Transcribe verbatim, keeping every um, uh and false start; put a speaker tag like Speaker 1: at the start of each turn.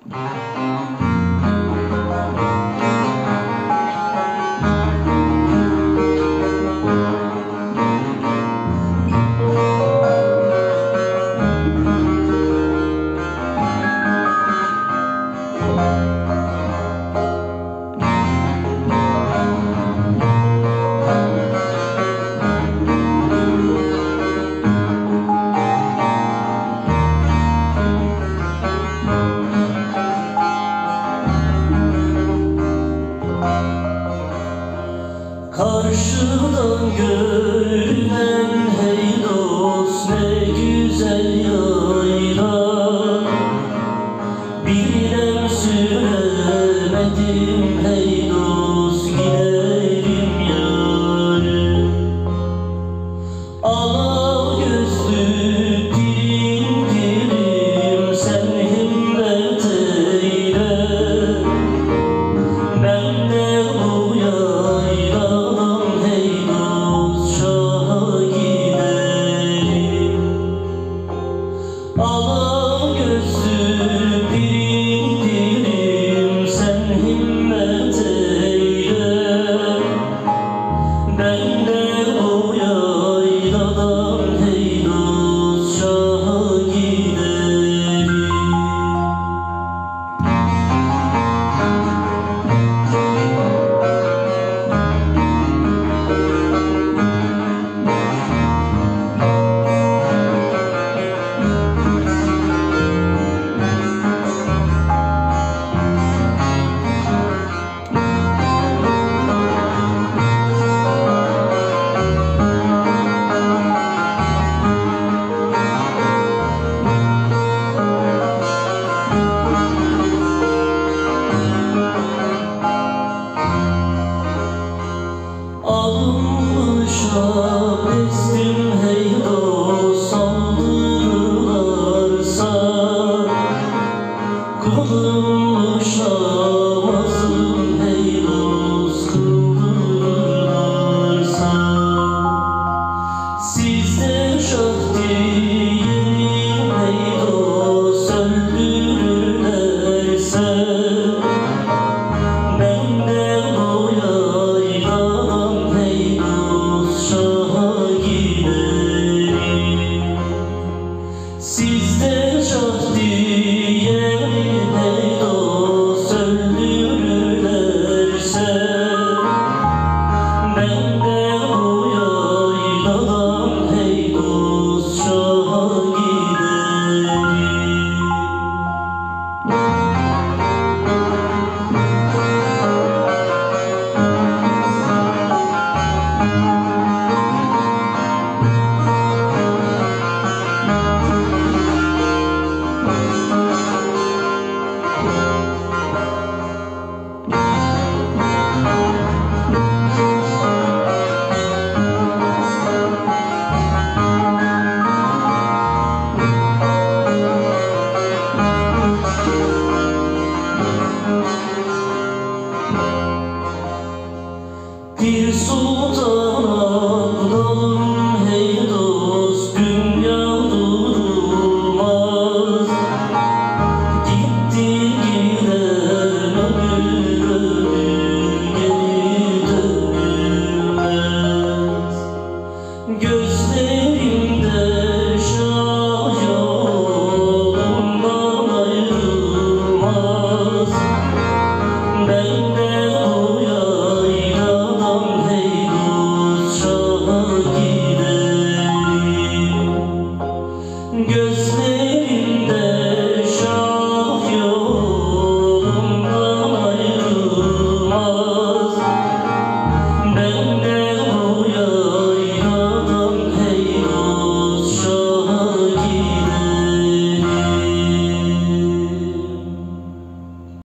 Speaker 1: Karşıdan görünen hey dost ne güzel yayla, bilmem süremedim hey dost giderim yarın. Ala gözlü pirim pirim sen himmet eyle, ben de bu yayladan hey dost şaha giderim. Ala gözlü pirim pirim sen himmet eyle, ben de o yayladan hey dost şaha giderim. Alınmışa bezdim hey dost, saldırırlarsa kulum